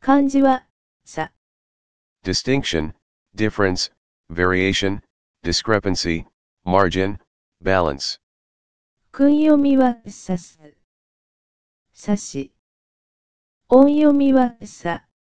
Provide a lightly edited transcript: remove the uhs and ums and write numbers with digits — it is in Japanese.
漢字は、差。 distinction, difference, variation, discrepancy, margin, balance. 訓読みは、さす。さし。音読みは、さ。